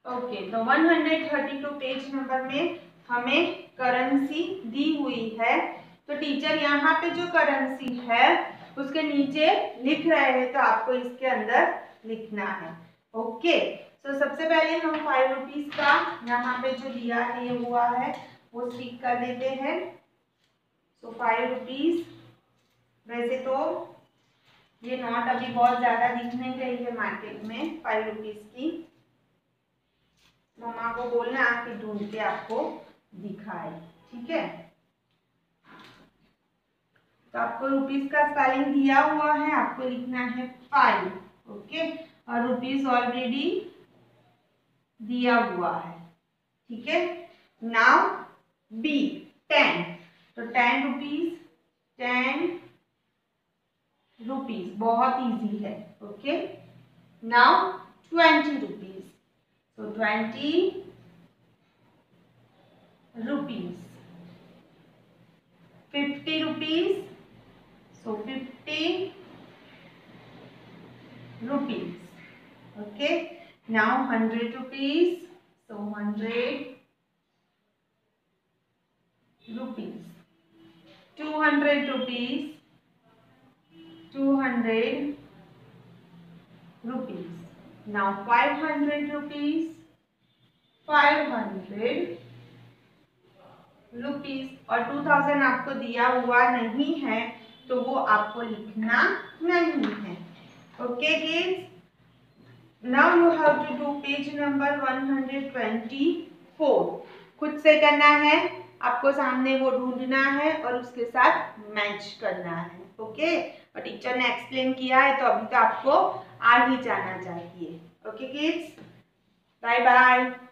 Okay, तो 132 page number में हमें करेंसी दी हुई है। तो टीचर यहाँ पे जो करेंसी है उसके नीचे लिख रहे हैं, तो आपको इसके अंदर लिखना है। ओके, तो सबसे पहले हम 5 रुपीज का यहाँ पे जो दिया है हुआ है वो स्टिक कर देते हैं। तो 5 रुपीज, वैसे तो ये नोट अभी बहुत ज्यादा दिख नहीं रही है मार्केट में 5 रुपीज की। मम्मा को बोलना कि ढूंढ के आपको दिखाए, ठीक है। तो आपको रुपीस का स्पेलिंग दिया हुआ है, आपको लिखना है 5। ओके, और रुपीस ऑलरेडी दिया हुआ है, ठीक है। नाउ बी 10, तो 10 रुपीस, 10 रुपीस, बहुत इजी है। ओके, नाउ 20 रुपीस, तो 20 rupees, 50 rupees, so 50 rupees. Okay, now 100 rupees, so 100 rupees. 200 rupees, 200 rupees. Now 500 rupees, 500 rupees. और 2000 आपको दिया हुआ नहीं है तो वो आपको लिखना नहीं है। Okay kids, now you have to do page number 124। खुद से करना है, आपको सामने वो ढूंढना है और उसके साथ मैच करना है। ओके, और टीचर ने एक्सप्लेन किया है तो अभी तो आपको आ ही जाना चाहिए। Okay kids, bye bye.